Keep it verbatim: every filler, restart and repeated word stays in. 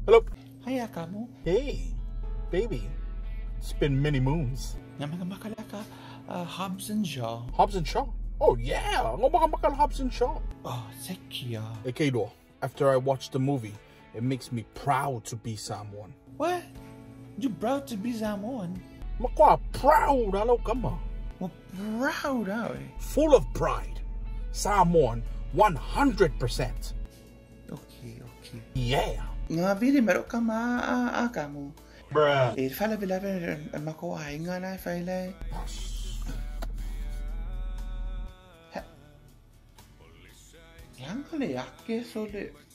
Hello. Hiya kamu. Hey, baby. It's been many moons. Nga mga makala ka, uh, Hobbs and Shaw. Hobbs and Shaw? Oh yeah, nga baka makal Hobbs and Shaw. Oh, sekiya. Hey Kado, after I watched the movie, it makes me proud to be someone. What? You proud to be someone? Makwa proud, alo kama. Well, proud ah eh. Full of pride. Someone one hundred percent. Okay, okay. Yeah. Nga vili meron ka maa ka mo. Bruh. Eh, faalavelave makuhay nga na faala. Yang kali yakke sole.